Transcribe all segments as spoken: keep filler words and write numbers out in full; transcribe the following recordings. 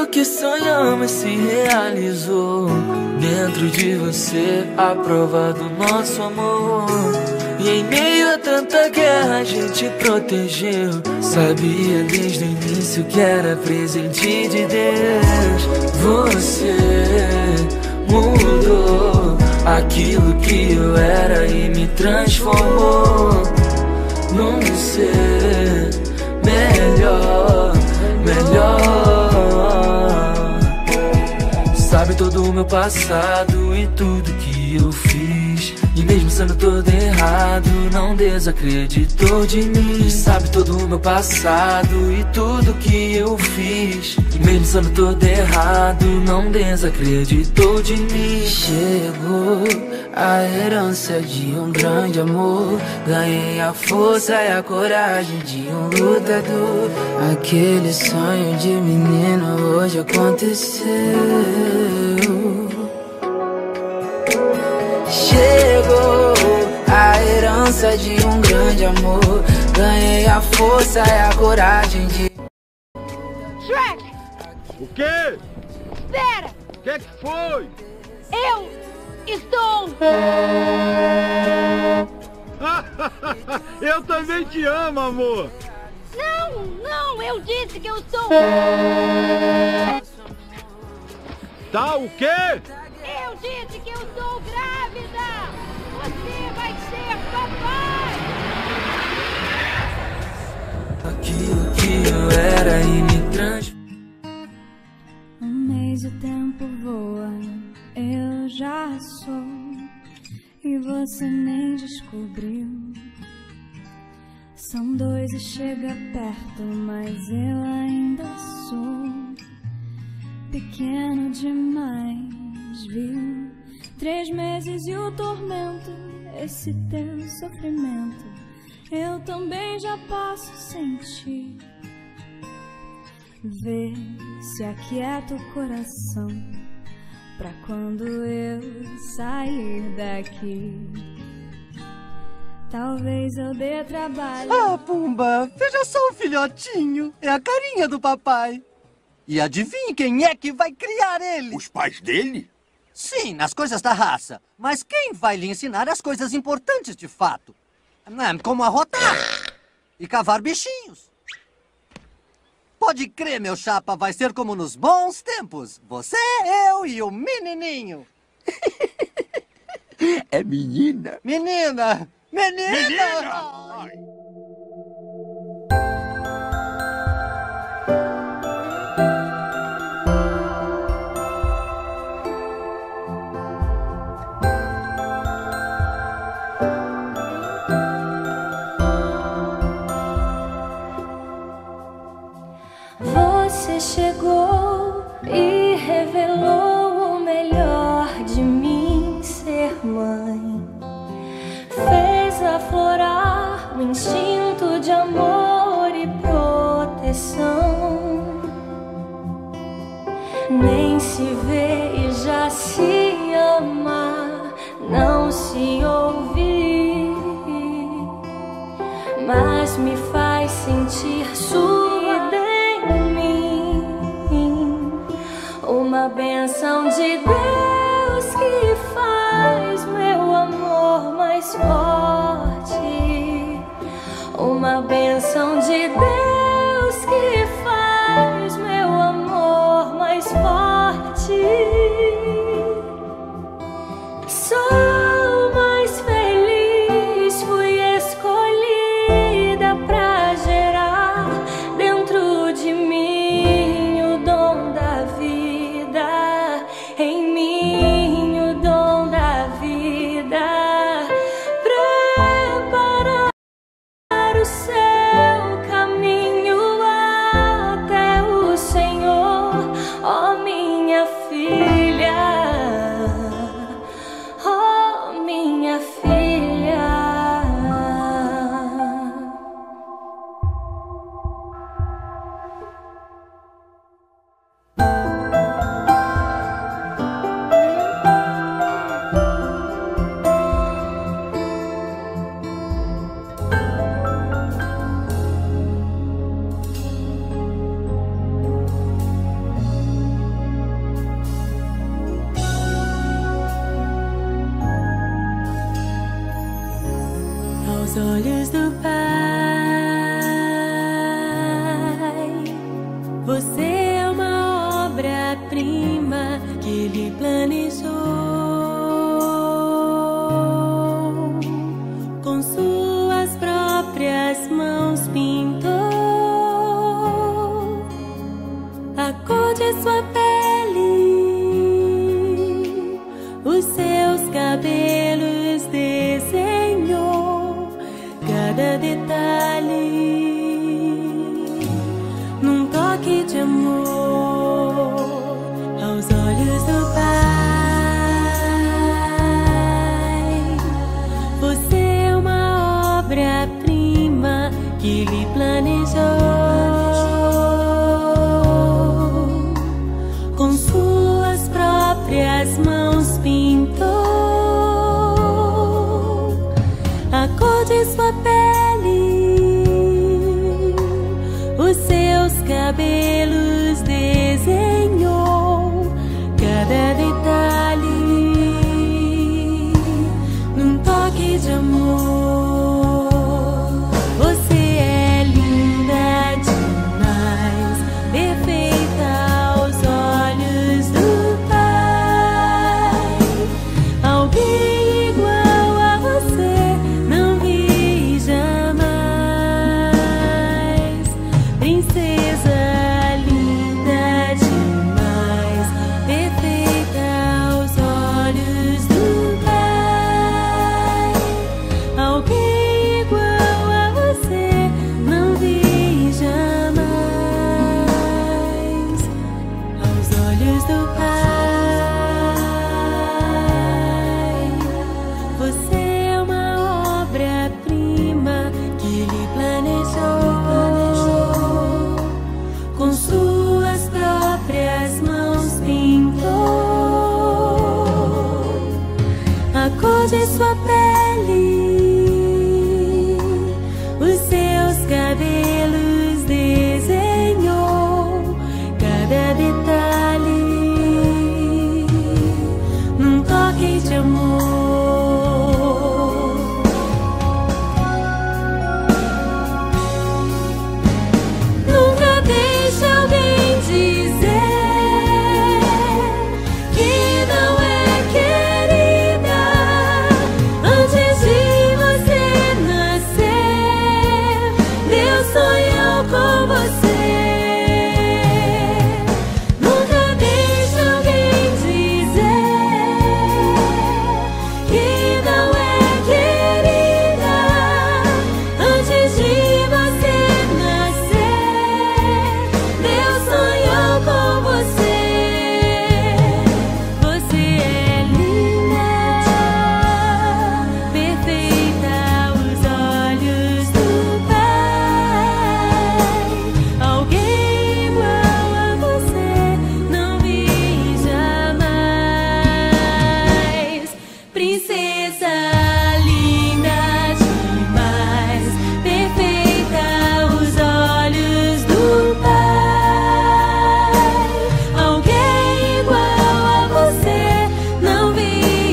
que sonhamos se realizou. Dentro de você, a prova do nosso amor. E em meio a tanta guerra a gente protegeu. Sabia desde o início que era presente de Deus. Você mudou aquilo que eu era e me transformou num ser melhor, melhor. Sabe todo o meu passado e tudo que eu fiz. E mesmo sendo todo errado, não desacreditou de mim. Sabe todo o meu passado e tudo que eu fiz. E mesmo sendo todo errado, não desacreditou de mim. Chegou a herança de um grande amor. Ganhei a força e a coragem de um lutador. Aquele sonho de menino hoje aconteceu. Chegou a herança de um grande amor. Ganhei a força e a coragem de... Shrek! O quê? Espera! O que que foi? Eu estou... Eu também te amo, amor! Não, não, eu disse que eu estou... Tá o quê? Eu disse que eu estou grávida! Você vai ser papai! Aquilo que eu era e me trans... Um mês o tempo voa, eu já sou, e você nem descobriu. São dois e chega perto, mas eu ainda sou pequeno demais, viu? Três meses e o tormento, esse teu sofrimento, eu também já posso sentir. Vê se aquieta o coração pra quando eu sair daqui. Talvez eu dê trabalho. Ah, Pumba, veja só o filhotinho. É a carinha do papai. E adivinhe quem é que vai criar ele? Os pais dele? Sim, nas coisas da raça. Mas quem vai lhe ensinar as coisas importantes de fato? Como arrotar e cavar bichinhos. Pode crer, meu chapa, vai ser como nos bons tempos. Você, eu e o menininho. É menina? Menina! Menina! Menina! Ai. Você chegou e revelou o melhor de mim ser mãe. Fez aflorar o instinto de amor e proteção. Nem se vê e já se ama, não se ouve, mas me faz sentir sua dentro. Uma bênção de Deus que faz meu amor mais forte. Uma bênção de Deus que faz meu amor mais forte. Sou mais feliz, fui escolhida pra gerar olhos do Pai, você é uma obra-prima que Ele planejou. Com suas próprias mãos pintou a cor de sua pele, os seus cabelos desenhou cada detalhe num toque de amor aos olhos do Pai. Você é uma obra-prima que Ele planejou. Com suas próprias mãos pintou a cor de sua pele, os seus cabelos desenhou cada detalhe num toque de amor. Você é linda demais, perfeita aos olhos do Pai. Alguém igual a você não vi jamais. Princesa linda demais, perfeita aos olhos do Pai. Alguém igual a você não vi jamais. Aos olhos do Pai, você é uma obra-prima que Ele planejou. Com suas próprias mãos pintou a cor de sua pele, os seus cabelos desenhou cada detalhe num toque de amor. Nunca deixe alguém dizer que não é querida antes de você nascer. Deus sonhou com você. Nunca deixe alguém dizer que não é querida antes de você nascer. Deus sonhou com você. Você é linda, perfeita aos olhos do Pai. Alguém igual a você não vi jamais. Princesa linda demais, perfeita aos olhos do Pai. Alguém igual a você não vi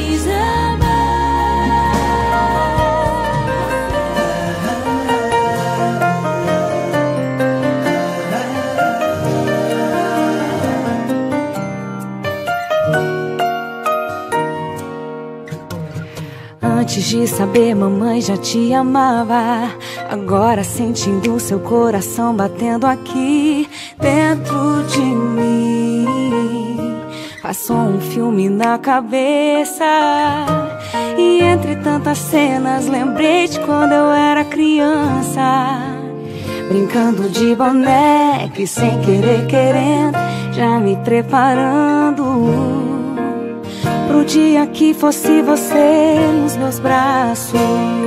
Antes de saber, mamãe já te amava. Agora sentindo seu coração batendo aqui dentro de mim. Passou um filme na cabeça e entre tantas cenas lembrei de quando eu era criança, brincando de boneca e sem querer querendo, já me preparando pro dia que fosse você nos meus braços,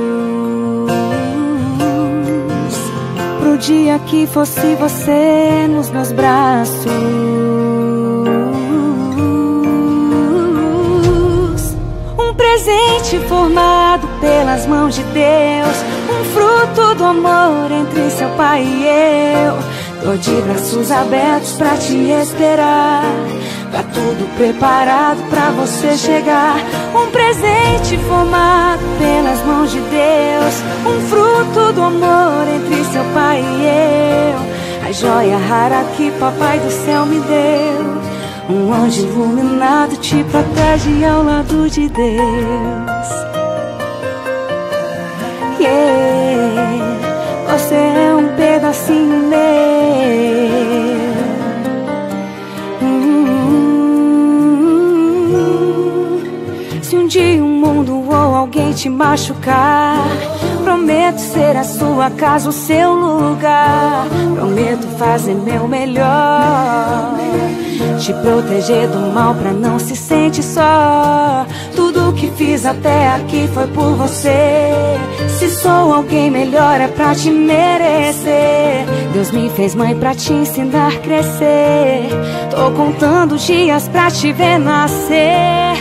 pro dia que fosse você nos meus braços. Um presente formado pelas mãos de Deus, um fruto do amor entre seu pai e eu. Tô de braços abertos pra te esperar, tá tudo preparado pra você chegar. Um presente formado pelas mãos de Deus, um fruto fruto do amor entre seu pai e eu, a joia rara que papai do céu me deu. Um anjo iluminado te protege ao lado de Deus. Yeah, você é um pedacinho meu. Hum, se um dia o mundo ou alguém te machucar, prometo ser a sua casa, o seu lugar. Prometo fazer meu melhor, te proteger do mal pra não se sentir só. Tudo que fiz até aqui foi por você. Se sou alguém melhor é pra te merecer. Deus me fez mãe pra te ensinar a crescer. Tô contando dias pra te ver nascer.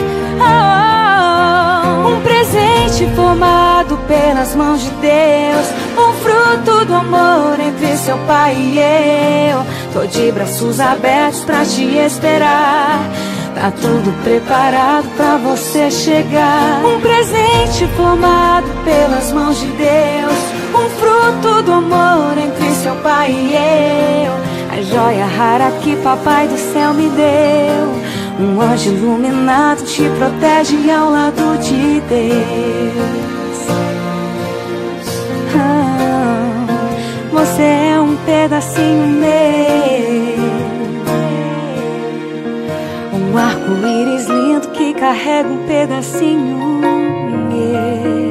Oh, um presente formado pelas mãos de Deus, um fruto do amor entre seu pai e eu. Tô de braços abertos pra te esperar. Tá tudo preparado pra você chegar. Um presente formado pelas mãos de Deus, um fruto do amor entre seu pai e eu, a joia rara que papai do céu me deu. Um anjo iluminado te protege ao lado de Deus. Ah, você é um pedacinho meu, um arco-íris lindo que carrega um pedacinho meu.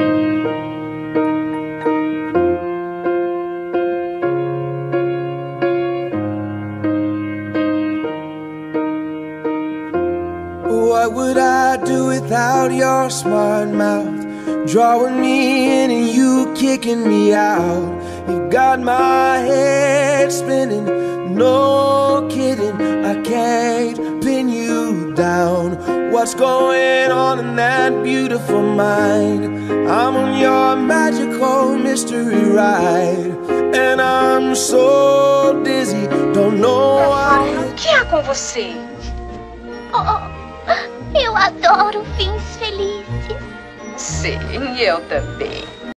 What would I do without your smart mouth, drawing me in and you kicking me out? You got my head spinning, no kidding, I can't pin you down. What's going on in that beautiful mind? I'm on your magical mystery ride, and I'm so dizzy, don't know what. O que há com você? Oh, eu adoro fins felizes. Sim, eu também.